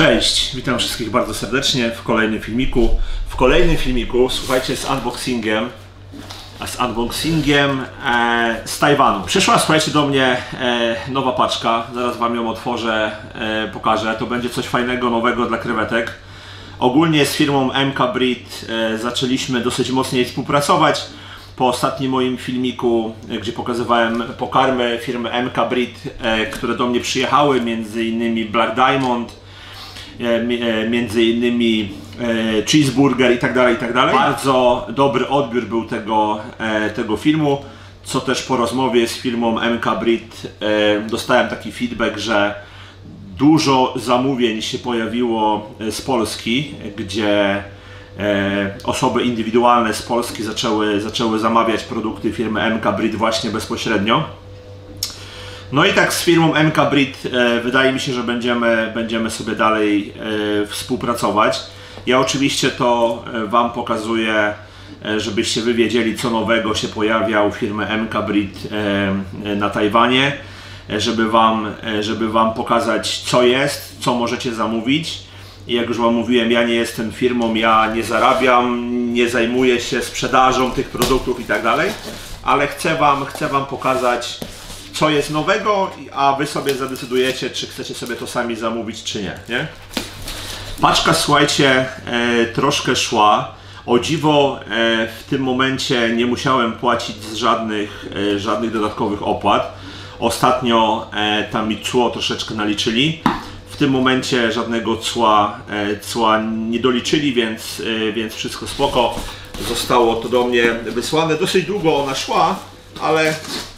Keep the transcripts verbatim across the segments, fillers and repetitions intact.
Cześć, witam wszystkich bardzo serdecznie w kolejnym filmiku. W kolejnym filmiku, słuchajcie, z unboxingiem, a z unboxingiem e, z Tajwanu. Przyszła, słuchajcie, do mnie e, nowa paczka, zaraz wam ją otworzę, e, pokażę. To będzie coś fajnego, nowego dla krewetek. Ogólnie z firmą M K Breed e, zaczęliśmy dosyć mocniej współpracować. Po ostatnim moim filmiku, gdzie pokazywałem pokarmy firmy M K Breed, e, które do mnie przyjechały, między innymi Black Diamond, między innymi e, cheeseburger i tak dalej, i tak dalej. Bardzo dobry odbiór był tego, e, tego filmu, co też po rozmowie z firmą M K Breed e, dostałem taki feedback, że dużo zamówień się pojawiło z Polski, gdzie e, osoby indywidualne z Polski zaczęły, zaczęły zamawiać produkty firmy M K Breed właśnie bezpośrednio. No i tak z firmą M K Breed e, wydaje mi się, że będziemy, będziemy sobie dalej e, współpracować. Ja oczywiście to e, wam pokazuję, e, żebyście wy wiedzieli, co nowego się pojawia u firmy M K Breed e, na Tajwanie, e, żeby wam, e, żeby wam pokazać, co jest, co możecie zamówić. I jak już wam mówiłem, ja nie jestem firmą, ja nie zarabiam, nie zajmuję się sprzedażą tych produktów i tak dalej, ale chcę wam, chcę wam pokazać, co jest nowego, a wy sobie zadecydujecie, czy chcecie sobie to sami zamówić, czy nie, nie? Paczka, słuchajcie, e, troszkę szła. O dziwo, e, w tym momencie nie musiałem płacić z żadnych, e, żadnych dodatkowych opłat. Ostatnio e, tam mi cło troszeczkę naliczyli. W tym momencie żadnego cła, e, cła nie doliczyli, więc, e, więc wszystko spoko. Zostało to do mnie wysłane. Dosyć długo ona szła, ale...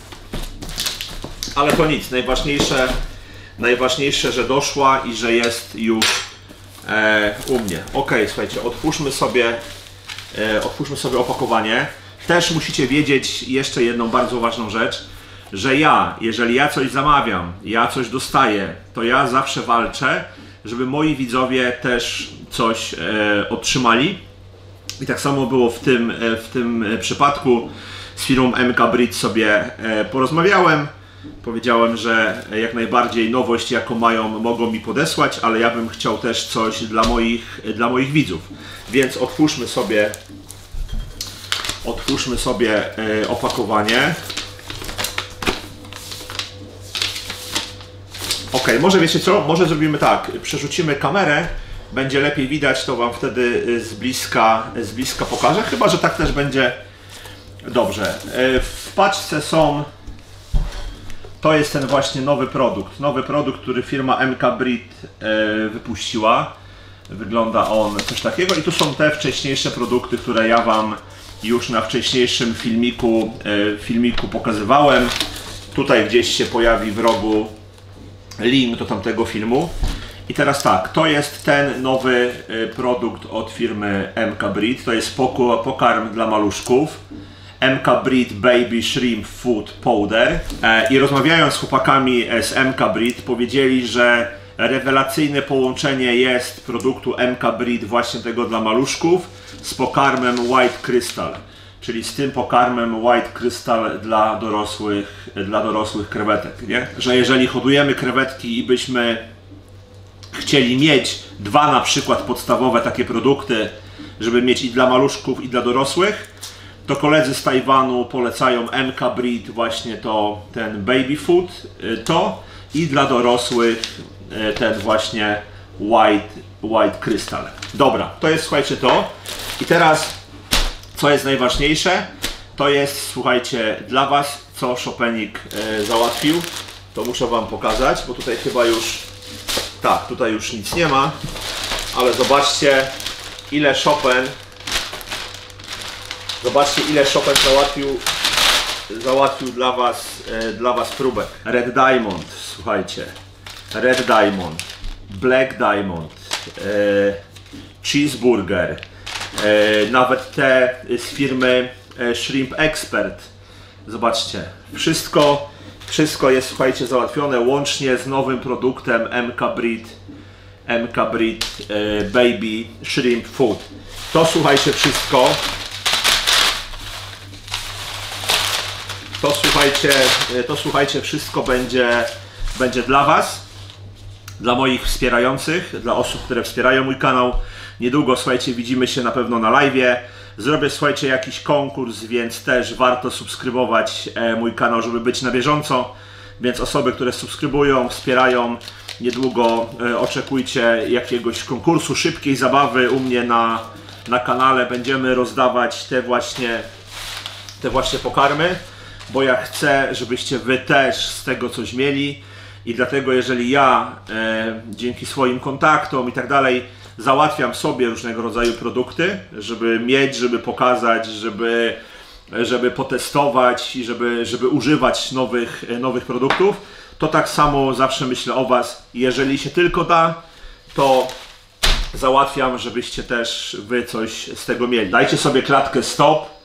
Ale to nic, najważniejsze, najważniejsze, że doszła i że jest już e, u mnie. Ok, słuchajcie, otwórzmy sobie, e, otwórzmy sobie opakowanie. Też musicie wiedzieć jeszcze jedną bardzo ważną rzecz, że ja, jeżeli ja coś zamawiam, ja coś dostaję, to ja zawsze walczę, żeby moi widzowie też coś e, otrzymali. I tak samo było w tym, e, w tym przypadku. Z firmą M K Breed sobie e, porozmawiałem. Powiedziałem, że jak najbardziej nowość, jaką mają, mogą mi podesłać, ale ja bym chciał też coś dla moich, dla moich widzów. Więc otwórzmy sobie, otwórzmy sobie e, opakowanie. Ok, może wiecie co? Może zrobimy tak, przerzucimy kamerę, będzie lepiej widać, to wam wtedy z bliska, z bliska pokażę, chyba że tak też będzie dobrze. E, w paczce są... To jest ten właśnie nowy produkt, nowy produkt, który firma M K Breed e, wypuściła. Wygląda on coś takiego i tu są te wcześniejsze produkty, które ja wam już na wcześniejszym filmiku, e, filmiku pokazywałem. Tutaj gdzieś się pojawi w rogu link do tamtego filmu. I teraz tak, to jest ten nowy e, produkt od firmy M K Breed, to jest pokarm dla maluszków. M K Breed Baby Shrimp Food Powder. I rozmawiając z chłopakami z M K Breed, powiedzieli, że rewelacyjne połączenie jest produktu M K Breed, właśnie tego dla maluszków, z pokarmem White Crystal, czyli z tym pokarmem White Crystal dla dorosłych, dla dorosłych krewetek, nie? Że jeżeli hodujemy krewetki i byśmy chcieli mieć dwa na przykład podstawowe takie produkty, żeby mieć i dla maluszków, i dla dorosłych, to koledzy z Tajwanu polecają M K Breed właśnie to, ten baby food, to i dla dorosłych ten właśnie white, white crystal. Dobra, to jest, słuchajcie, to. I teraz, co jest najważniejsze, to jest, słuchajcie, dla was, co Shopenik e, załatwił. To muszę wam pokazać, bo tutaj chyba już, tak, tutaj już nic nie ma, ale zobaczcie, ile Shopen Zobaczcie, ile Shopen załatwił, załatwił dla was, e, dla was próbek. Red Diamond, słuchajcie. Red Diamond, Black Diamond, e, cheeseburger, e, nawet te z firmy e, Shrimp Expert. Zobaczcie, wszystko, wszystko jest, słuchajcie, załatwione łącznie z nowym produktem M K Breed, M K Breed e, Baby Shrimp Food. To, słuchajcie, wszystko. To słuchajcie, to słuchajcie, wszystko będzie, będzie dla was. dla moich wspierających, dla osób, które wspierają mój kanał. Niedługo, słuchajcie, widzimy się na pewno na live'ie. Zrobię, słuchajcie, jakiś konkurs, więc też warto subskrybować e, mój kanał, żeby być na bieżąco. Więc osoby, które subskrybują, wspierają, niedługo e, oczekujcie jakiegoś konkursu, szybkiej zabawy u mnie na, na kanale. Będziemy rozdawać te właśnie, te właśnie pokarmy, bo ja chcę, żebyście wy też z tego coś mieli. I dlatego, jeżeli ja e, dzięki swoim kontaktom i tak dalej załatwiam sobie różnego rodzaju produkty, żeby mieć, żeby pokazać, żeby, żeby potestować i żeby, żeby używać nowych, nowych produktów, to tak samo zawsze myślę o was. Jeżeli się tylko da, to załatwiam, żebyście też wy coś z tego mieli. Dajcie sobie klatkę stop.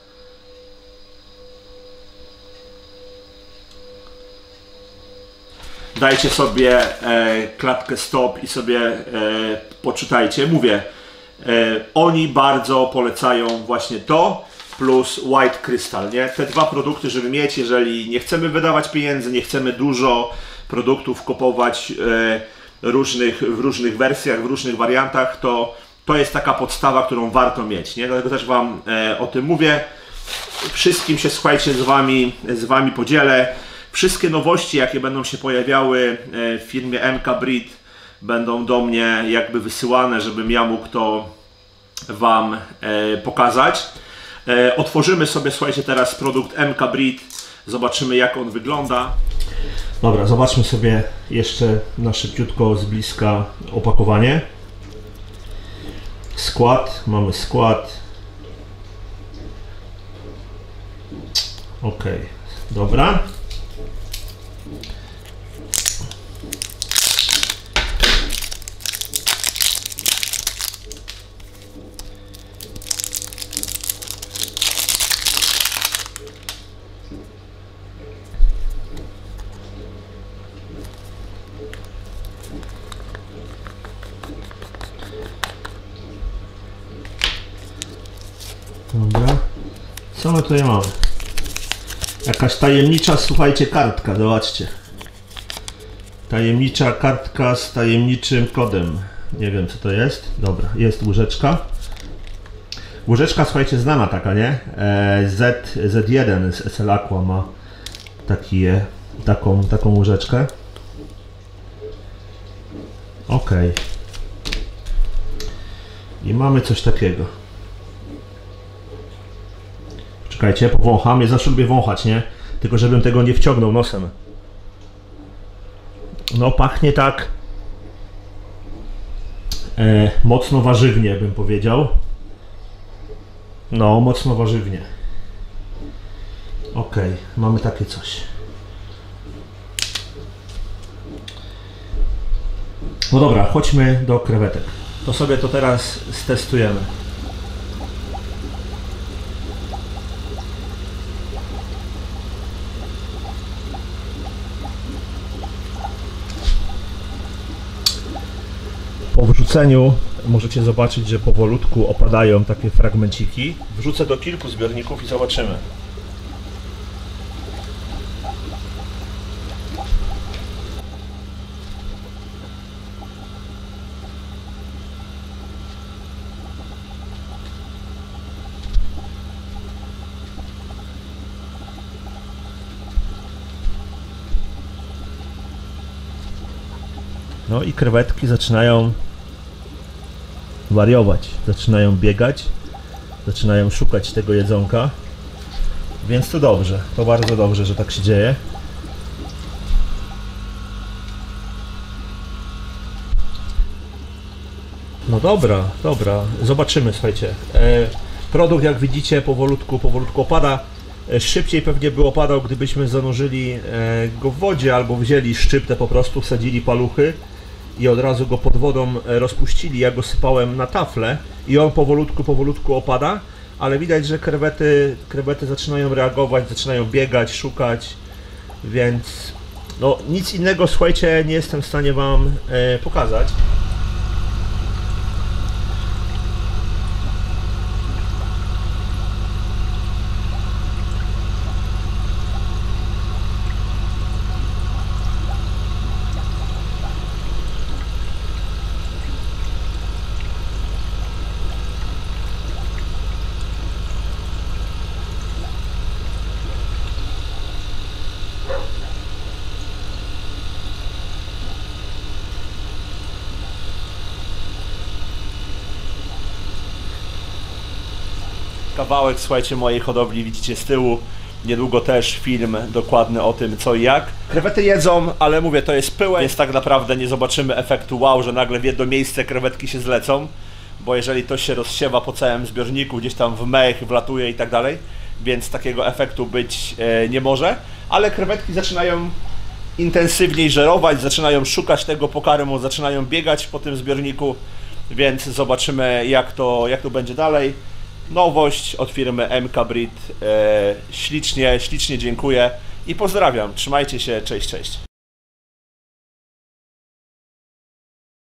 Dajcie sobie e, klatkę stop i sobie e, poczytajcie. Mówię, e, oni bardzo polecają właśnie to plus White Crystal, nie? Te dwa produkty, żeby mieć, jeżeli nie chcemy wydawać pieniędzy, nie chcemy dużo produktów kupować e, różnych, w różnych wersjach, w różnych wariantach, to to jest taka podstawa, którą warto mieć, nie? Dlatego też wam e, o tym mówię. Wszystkim się, słuchajcie, z wami, z wami podzielę. Wszystkie nowości, jakie będą się pojawiały w firmie M K Breed, będą do mnie jakby wysyłane, żebym ja mógł to wam pokazać. Otworzymy sobie, słuchajcie, teraz produkt M K Breed, zobaczymy, jak on wygląda. Dobra, zobaczmy sobie jeszcze na szybciutko z bliska opakowanie. Skład, mamy skład. Ok, dobra. Dobra, co my tutaj mamy? Jakaś tajemnicza, słuchajcie, kartka, zobaczcie. Tajemnicza kartka z tajemniczym kodem. Nie wiem, co to jest. Dobra, jest łyżeczka. Łyżeczka, słuchajcie, znana taka, nie? Z, Z jeden z S L Aqua ma taki, taką, taką łyżeczkę. Ok. I mamy coś takiego. Czekajcie, powącham. Ja zawsze lubię wąchać, nie? Tylko żebym tego nie wciągnął nosem. No, pachnie tak e, mocno warzywnie, bym powiedział. No, mocno warzywnie. Ok, mamy takie coś. No dobra, chodźmy do krewetek. To sobie to teraz stestujemy. Po wrzuceniu możecie zobaczyć, że powolutku opadają takie fragmenciki. Wrzucę do kilku zbiorników i zobaczymy. No i krewetki zaczynają wariować, zaczynają biegać, zaczynają szukać tego jedzonka, więc to dobrze, to bardzo dobrze, że tak się dzieje. No dobra, dobra, zobaczymy, słuchajcie. Produkt, jak widzicie, powolutku, powolutku opada. Szybciej pewnie by opadał, gdybyśmy zanurzyli go w wodzie albo wzięli szczyptę, po prostu wsadzili paluchy i od razu go pod wodą rozpuścili. Ja go sypałem na taflę i on powolutku, powolutku opada, ale widać, że krewety, krewety zaczynają reagować, zaczynają biegać, szukać, więc no nic innego, słuchajcie, nie jestem w stanie wam e, pokazać. kawałek, słuchajcie, mojej hodowli widzicie z tyłu. Niedługo też film dokładny o tym, co i jak. Krewety jedzą, ale mówię, to jest pyłek, więc tak naprawdę nie zobaczymy efektu wow, że nagle w jedno miejsce krewetki się zlecą, bo jeżeli to się rozsiewa po całym zbiorniku, gdzieś tam w mech, wlatuje i tak dalej, więc takiego efektu być e, nie może, ale krewetki zaczynają intensywniej żerować, zaczynają szukać tego pokarmu, zaczynają biegać po tym zbiorniku, więc zobaczymy, jak to, jak to będzie dalej. Nowość od firmy M K Breed. E, ślicznie, ślicznie dziękuję i pozdrawiam. Trzymajcie się, cześć, cześć.